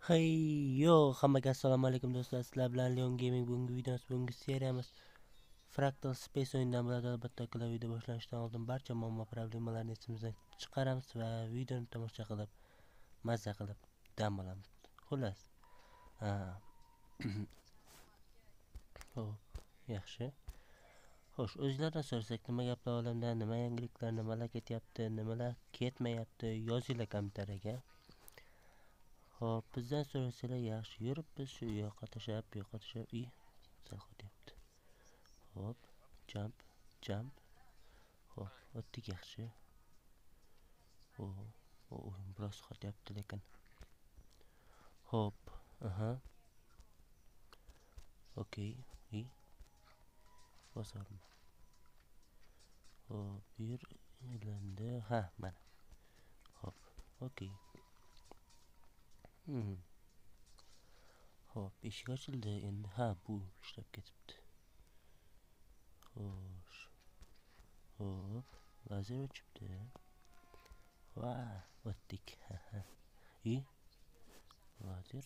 Hey yo, hammaga assalomu alaykum do'stlar. Sizlar bilan Leon Gaming. Bugungi seriyamiz Fractal Space o'yinidan bo'ladi. Albatta, video boshlanishdan oldin barcha muammo problemalarni esimizdan chiqaramiz va videoni tomosha qilib, mazza qilib dam olamiz. Xullas. Ha. Xo'p, yaxshi. Xo'sh, o'zinglardan so'rasak, nima gaplar olamda, nima yangiliklar, nimalar ketyapti, nimalar ketmayapti, yozinglar kommentariyaga. Hop, bizdan so'rasanglar yaxshi. Yuribmiz shu yoqqa tashab, bu yoqqa tashab, sal qotyapti. Hop, jump. Hop, o'tdik yaxshi. O'yin biroz qotyapti lekin. Hop, aha. Okey, bosarım. Hop, bir ilindi. Ha, mana. Hop, okey. Hop, eshik ochildi. Endi ha, bu ishlab ketibdi. Xo'sh. Hop, lazer o'chibdi. Va, o'tdik. Lazer.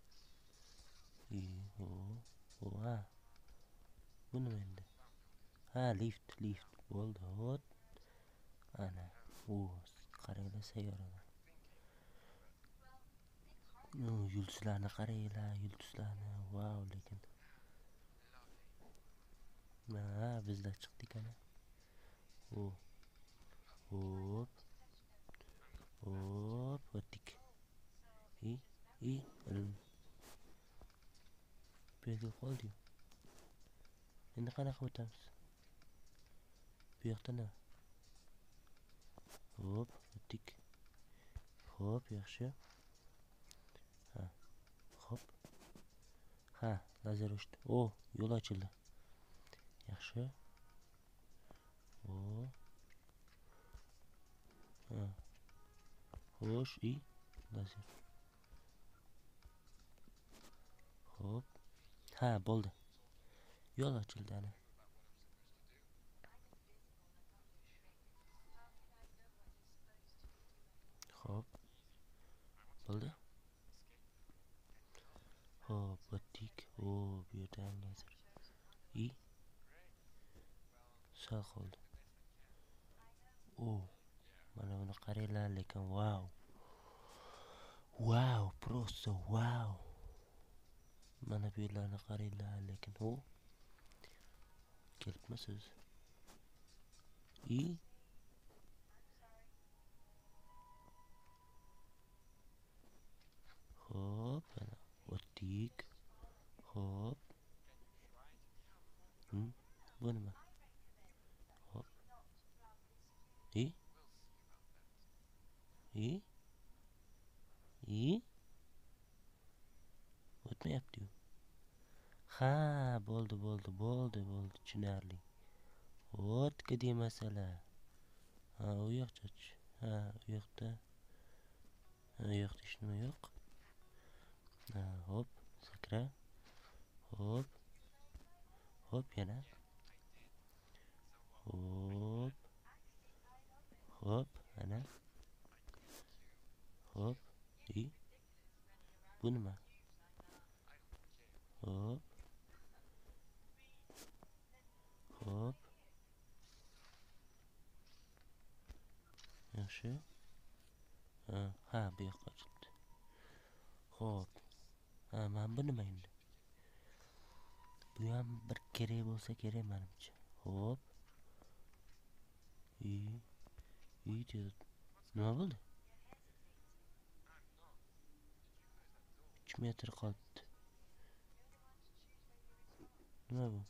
Ha. Bu nima endi? Ha, lift bo'ldi. Hop. Ana. Qaranglar sayyorada. Yulduzlarni qaranglar, yulduzlarni. Vau, lekin. Ha, bizlar chiqdik ana. Hop. O'tdik. Bu yerga qoldi. Endi qanaqa o'tamiz? Bu yoqda nima? Hop, o'tdik. Hop, yaxshi. Ha, hop. Ha, lazer o'chdi. Yo'l ochildi. Yaxshi. Ha. Xo'sh, lazer. Hop. Ha, bo'ldi. Yo'l ochildi ana. Hop. Bo'ldi. Hop, o'tdik. Bu yerda ham lazer. Sal qoldi. Mana buni qaranglar, lekin wow, просто wow. Mana bu yerlarni qaranglar, lekin kelibmisiz? Hop, mana o'tdik. Hop. Bu nima? Hop. O'tmayapti-yu. Ha, bo'ldi. Tushunarli. O'tgidi masala. Ha, u yoqcha. Ha, u yoqda. U yoqda hech nima yo'q. Ha, hop, sakra. Hop, yana. Hop, ana. Hop, bu nima? Hop. Yaxshi. Ha, bu yoqqa ochildi. Hop. Ha, mana bu nima endi? Bu ham bir kerak bo'lsa kerak menimcha. Hop. Nima bo'ldi? 3 metr qolibdi. Nima bu?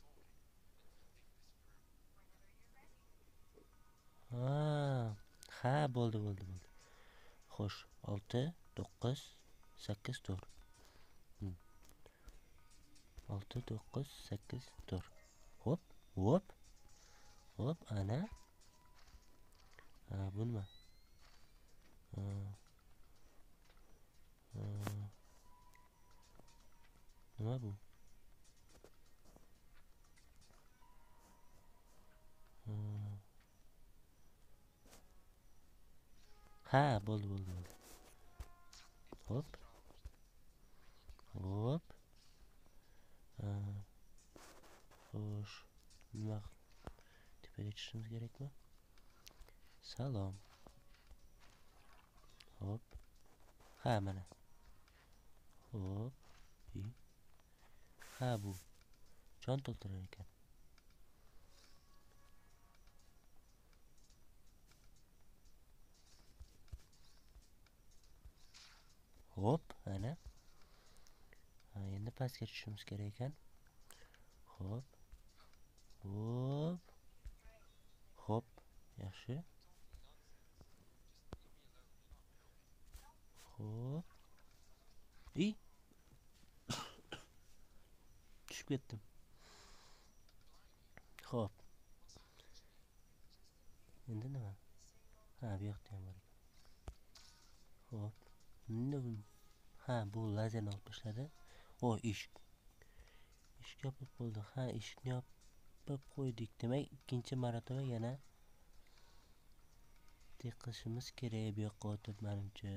Ha, bo'ldi. Xo'sh, 6, 9, 8 tur. 6, 9, 8 tur. Hop. Ana. Ha, bu nima? Nima bu? Ha, bo'ldi. Hop. Hop. Xo'sh. Nima tepaga chiqishimiz kerakmi? Salom. Hop. Ha, mana. Hop. Ha, bu jon to'ldirar ekan. Hop, ana. Endi pastga tushishimiz kerak ekan. Hop. Hop. Hop. Yaxshi. Hop. Tushib ketdim. Hop. Endi nima? Ha, bu yoqda ham bor ekan. Hop. Ha, bu lazerni olib tashladi. Eshik. Eshik yopib bo'ldi. Ha, eshikni yopib qo'ydik. Demak, ikkinchi marotaba yana tiqishimiz kerak bu yoqqa o'tib, menimcha.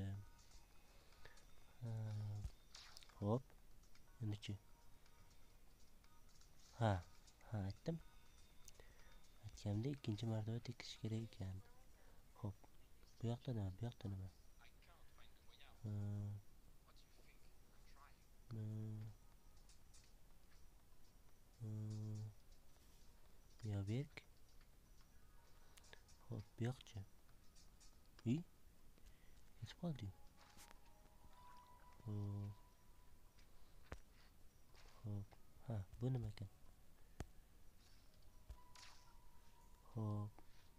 Hop. Endi-chi. Ha, aytdim. Aytganimda ikkinchi marotaba tiqish kerak ekan. Hop. Bu yoqda nima? Bu yoqda nima? Berk. Hop, bu yoqchi. Ketib qoldik. Hop. Ha, bu nima ekan? Hop.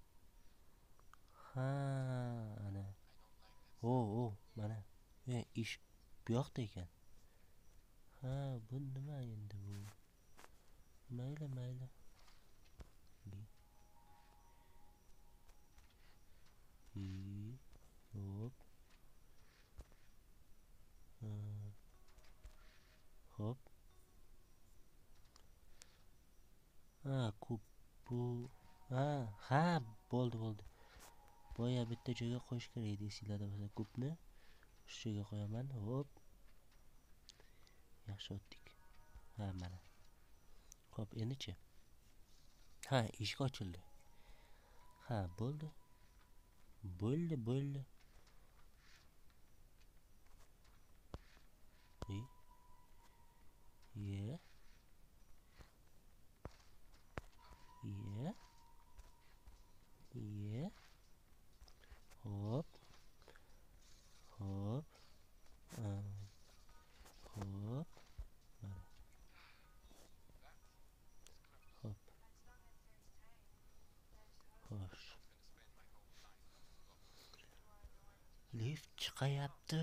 Ha, ana. Mana. Eshik bu yoqda ekan. Ha, bu nima endi bu? Mayli. Hop. Hop. Kub bu. Ha, bo'ldi. Boya bitta joyga qo'yish kerak edi, esinglarda bo'lsa, kubni shu joyga qo'yaman. Hop. Yaxshi o'tdik. Ha, mana. Hop, endi-chi. Ha, eshik ochildi. Ha, bo'ldi. Hop. Hop. Hop. Mana. Hop. Xo'sh. Lift chiqayapti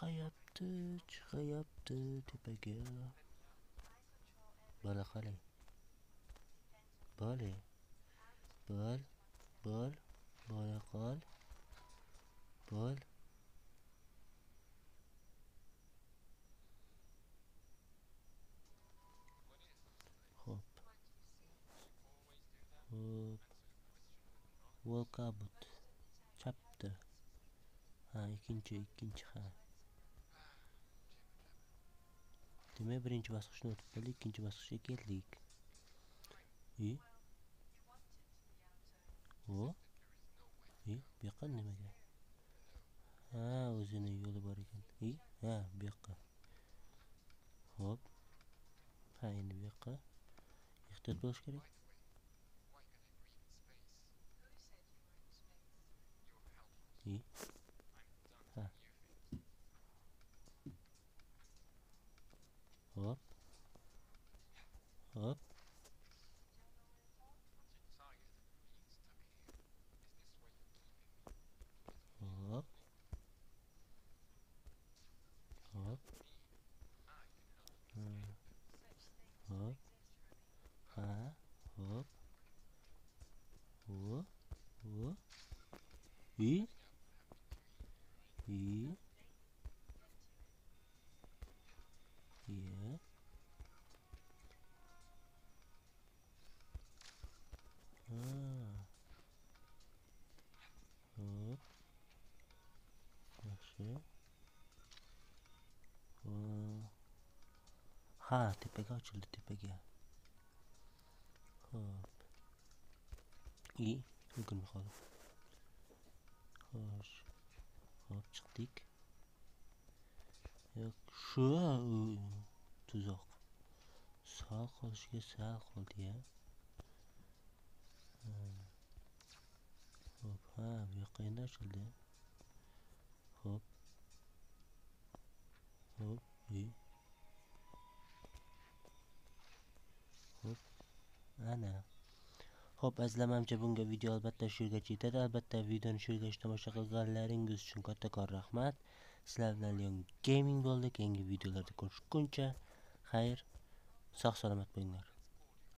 tepaga. Bola qalay. Bola qol. Bol. Hop. Walkabout. Chapdi. Ha, ikkinchi ha. Demak, birinchi bosqichni o'tib bo'ldik, ikkinchi bosqichga keldik. Bu yoqqa nimaga? Ha, o'zini yo'li bor ekan. Ha, bu yoqqa. Hop. Ha, endi bu yoqqa. Ehtiyot bo'lish kerak. Ha. Hop. Hop. Hop. Hop. Hop. Ha. Hop. Hop. Hop. Yeah. Hop. Yaxshi. Ha, tepaga ochildi, tepaga. Hop. Ulgurmay qoldim. Xo'sh. Hop, chiqdik. Yo'q, shu tuzoq. Sal qolishiga sal qoldi-ya. Hop, ha, bu yoqqa endi ochildi. Hop. Hop, hop. Ana. Hop, azizlar, bunga video albatta shu yergacha yetadi. Albatta videoni shu yergacha tomosha qilganlaringiz uchun kattakon rahmat. Sizlar bilan Leon Gaming bo'ldi. Keyingi videolarda ko'rishguncha xayr, sog' salomat bo'linglar.